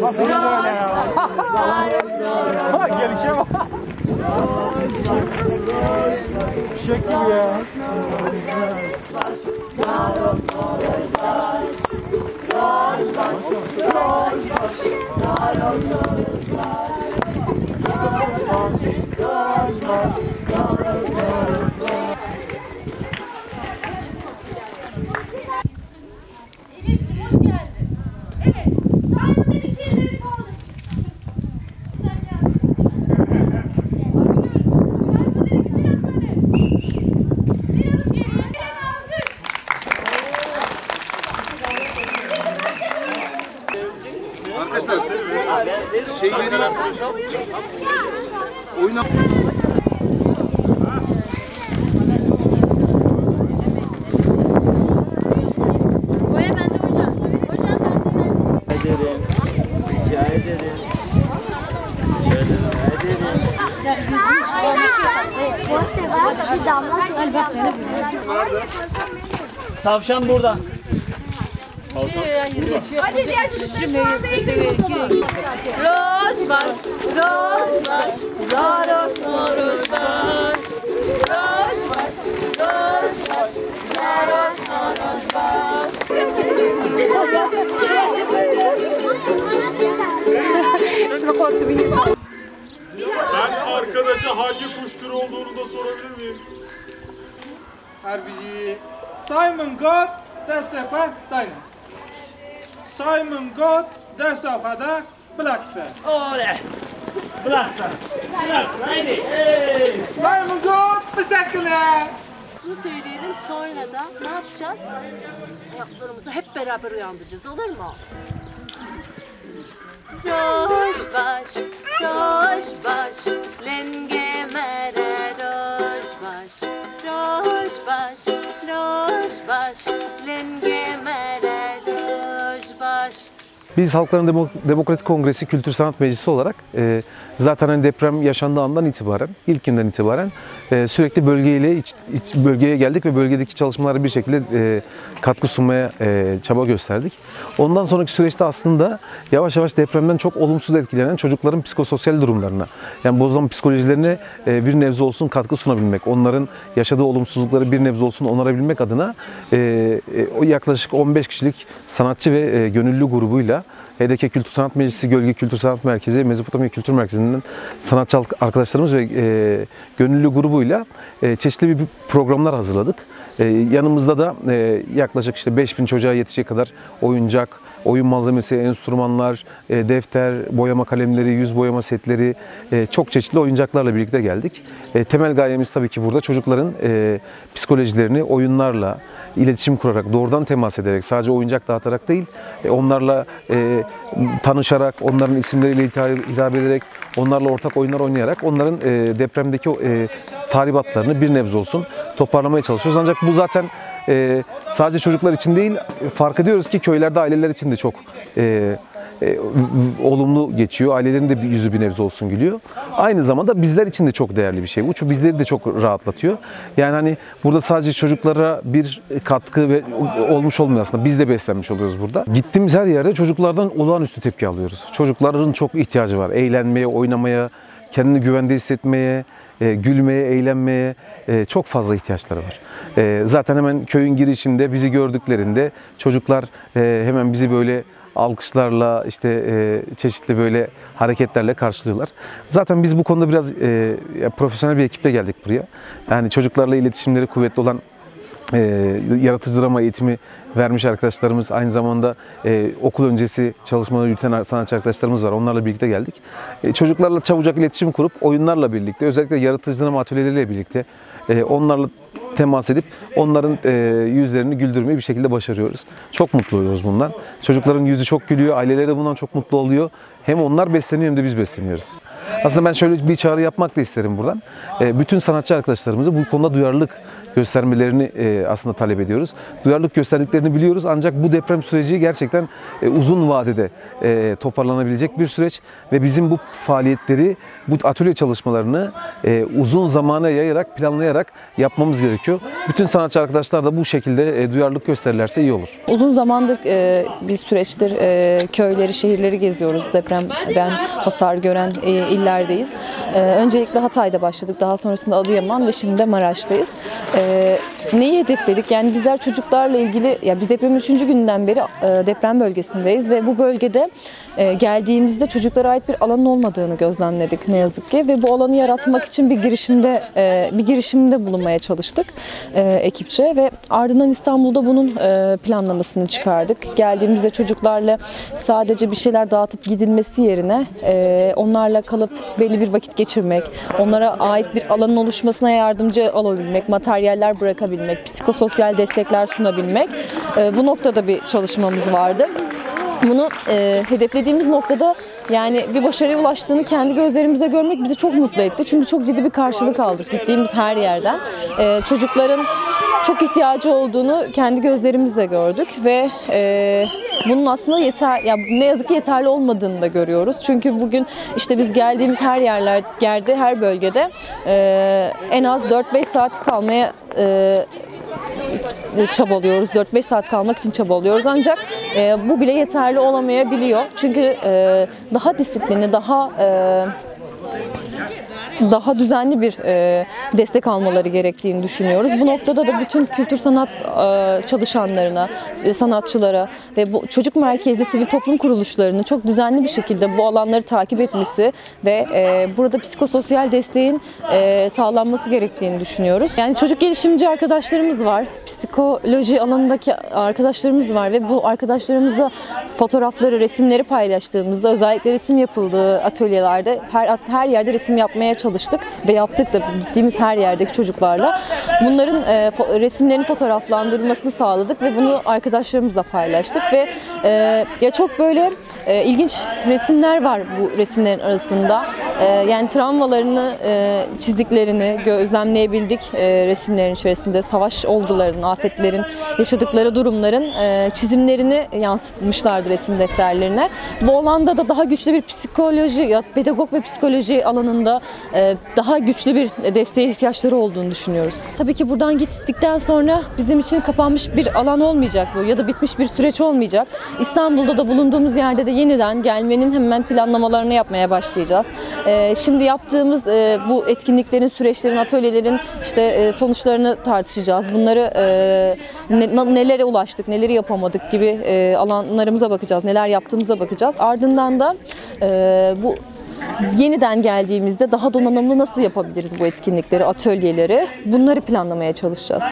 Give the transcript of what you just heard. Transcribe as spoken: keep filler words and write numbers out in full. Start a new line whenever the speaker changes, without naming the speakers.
Nasıl böyle ya? Gelişe bak. Şek gibi ya.
Elif'ciğim hoş geldin. Evet, Simon dedikleri elleri kaldır. Sen gel. Başlıyoruz. Simon dedikleri biraz böyle. Bir adım geriye. Bir alkış.
Arkadaşlar şeyleri oyna.
Boya bende hocam. Hocam bende.
Ederim. Rica ederim. Rica ederim. Tavşan burada.
Hadi diğer çocuklar Roş baş, roş baş, zaros roş baş. Roş baş, roş baş, zaros roş baş.
Ben arkadaşa hangi kuş türü olduğunu da sorabilir miyim?
Harbici. Simon God destepa dayna. Simon God destepada blaksa.
Oley! Bıraksan. Bıraksan haydi. Hey!
Simon God bisakla.
Şunu söyleyelim, sonra da ne yapacağız? Ayaklarımızı hep beraber uyandıracağız, olur mu? Roş baş, roş baş, lenge mere roş baş. Roş baş, roş baş, lenge mere roş baş.
Biz Halkların Demo Demokratik Kongresi Kültür Sanat Meclisi olarak e, zaten hani deprem yaşandığı andan itibaren, ilkinden itibaren e, sürekli bölgeyle iç, iç, bölgeye geldik ve bölgedeki çalışmalara bir şekilde e, katkı sunmaya e, çaba gösterdik. Ondan sonraki süreçte aslında yavaş yavaş depremden çok olumsuz etkilenen çocukların psikososyal durumlarına, yani bozulan psikolojilerine e, bir nebze olsun katkı sunabilmek, onların yaşadığı olumsuzlukları bir nebze olsun onarabilmek adına e, e, o yaklaşık on beş kişilik sanatçı ve e, gönüllü grubuyla H D K Kültür Sanat Meclisi, Gölge Kültür Sanat Merkezi, Mezopotamya Kültür Merkezi'nden sanatçı arkadaşlarımız ve e, gönüllü grubuyla e, çeşitli bir programlar hazırladık. E, yanımızda da e, yaklaşık işte beş bin çocuğa yetişecek kadar oyuncak, oyun malzemesi, enstrümanlar, e, defter, boyama kalemleri, yüz boyama setleri, e, çok çeşitli oyuncaklarla birlikte geldik. E, temel gayemiz tabii ki burada çocukların e, psikolojilerini oyunlarla, iletişim kurarak, doğrudan temas ederek, sadece oyuncak dağıtarak değil, onlarla e, tanışarak, onların isimleriyle hitap ederek, onlarla ortak oyunlar oynayarak, onların e, depremdeki e, tahribatlarını bir nebze olsun toparlamaya çalışıyoruz. Ancak bu zaten e, sadece çocuklar için değil, fark ediyoruz ki köylerde aileler için de çok e, E, olumlu geçiyor. Ailelerin de yüzü bir nebze olsun gülüyor. Aynı zamanda bizler için de çok değerli bir şey bu. Çünkü bizleri de çok rahatlatıyor. Yani hani burada sadece çocuklara bir katkı ve olmuş olmuyor aslında. Biz de beslenmiş oluyoruz burada. Gittiğimiz her yerde çocuklardan olağanüstü tepki alıyoruz. Çocukların çok ihtiyacı var. Eğlenmeye, oynamaya, kendini güvende hissetmeye, e, gülmeye, eğlenmeye e, çok fazla ihtiyaçları var. E, zaten hemen köyün girişinde bizi gördüklerinde çocuklar e, hemen bizi böyle alkışlarla, işte e, çeşitli böyle hareketlerle karşılıyorlar. Zaten biz bu konuda biraz e, profesyonel bir ekiple geldik buraya. Yani çocuklarla iletişimleri kuvvetli olan e, yaratıcı drama eğitimi vermiş arkadaşlarımız, aynı zamanda e, okul öncesi çalışmaları yürüten sanatçı arkadaşlarımız var. Onlarla birlikte geldik. E, çocuklarla çabucak iletişim kurup oyunlarla birlikte, özellikle yaratıcı drama atölyeleriyle birlikte e, onlarla temas edip onların e, yüzlerini güldürmeyi bir şekilde başarıyoruz. Çok mutlu oluyoruz bundan. Çocukların yüzü çok gülüyor, aileleri de bundan çok mutlu oluyor. Hem onlar besleniyor hem de biz besleniyoruz. Aslında ben şöyle bir çağrı yapmak da isterim buradan. E, bütün sanatçı arkadaşlarımızı bu konuda duyarlılık göstermelerini e, aslında talep ediyoruz. Duyarlılık gösterdiklerini biliyoruz, ancak bu deprem süreci gerçekten e, uzun vadede e, toparlanabilecek bir süreç ve bizim bu faaliyetleri, bu atölye çalışmalarını e, uzun zamana yayarak, planlayarak yapmamız gerekiyor. Bütün sanatçı arkadaşlar da bu şekilde e, duyarlılık gösterirlerse iyi olur.
Uzun zamandır e, bir süreçtir e, köyleri, şehirleri geziyoruz. Depremden hasar gören e, illerdeyiz. E, öncelikle Hatay'da başladık. Daha sonrasında Adıyaman ve şimdi de Maraş'tayız. E, neyi hedefledik? Yani bizler çocuklarla ilgili, ya biz depremin üçüncü günden beri e, deprem bölgesindeyiz ve bu bölgede e, geldiğimizde çocuklara ait bir alanın olmadığını gözlemledik ne yazık ki ve bu alanı yaratmak için bir girişimde e, bir girişimde bulunmaya çalıştık e, ekipçe ve ardından İstanbul'da bunun e, planlamasını çıkardık. Geldiğimizde çocuklarla sadece bir şeyler dağıtıp gidilmesi yerine e, onlarla kalıp belli bir vakit geçirmek, onlara ait bir alanın oluşmasına yardımcı olabilmek, materyaller bırakabilmek, psikososyal destekler sunabilmek, e, bu noktada bir çalışmamız vardı. Bunu e, hedeflediğimiz noktada yani bir başarıya ulaştığını kendi gözlerimizde görmek bizi çok mutlu etti. Çünkü çok ciddi bir karşılık aldık gittiğimiz her yerden. E, çocukların çok ihtiyacı olduğunu kendi gözlerimizle gördük ve e, bunun aslında yeter, ya ne yazık ki yeterli olmadığını da görüyoruz. Çünkü bugün işte biz geldiğimiz her yerler, yerde, her bölgede e, en az dört beş saat kalmaya e, çabalıyoruz. dört beş saat kalmak için çabalıyoruz. Ancak e, bu bile yeterli olamayabiliyor. Çünkü e, daha disiplinli, daha e, daha düzenli bir e, destek almaları gerektiğini düşünüyoruz. Bu noktada da bütün kültür sanat e, çalışanlarına, e, sanatçılara ve bu çocuk merkezli sivil toplum kuruluşlarının çok düzenli bir şekilde bu alanları takip etmesi ve e, burada psikososyal desteğin e, sağlanması gerektiğini düşünüyoruz. Yani çocuk gelişimci arkadaşlarımız var, psikoloji alanındaki arkadaşlarımız var ve bu arkadaşlarımızla fotoğrafları, resimleri paylaştığımızda, özellikle resim yapıldığı atölyelerde her her yerde resim yapmaya çalıştık ve yaptık da gittiğimiz her yerdeki çocuklarla. Bunların e, fo resimlerin fotoğraflandırılmasını sağladık ve bunu arkadaşlarımızla paylaştık ve e, ya çok böyle e, ilginç resimler var bu resimlerin arasında. E, yani travmalarını, e, çizdiklerini gözlemleyebildik e, resimlerin içerisinde. Savaş olgularının, afetlerin, yaşadıkları durumların e, çizimlerini yansıtmışlardı resim defterlerine. Bu alanda da daha güçlü bir psikoloji, ya pedagog ve psikoloji alanında e, daha güçlü bir desteğe ihtiyaçları olduğunu düşünüyoruz. Tabii ki buradan gittikten sonra bizim için kapanmış bir alan olmayacak bu ya da bitmiş bir süreç olmayacak. İstanbul'da da bulunduğumuz yerde de yeniden gelmenin hemen planlamalarını yapmaya başlayacağız. E, şimdi yaptığımız e, bu etkinliklerin, süreçlerin, atölyelerin işte e, sonuçlarını tartışacağız. Bunları e, ne, nelere ulaştık, neleri yapamadık gibi e, alanlarımıza bakacağız, neler yaptığımıza bakacağız. Ardından da e, bu yeniden geldiğimizde daha donanımlı nasıl yapabiliriz bu etkinlikleri, atölyeleri, bunları planlamaya çalışacağız.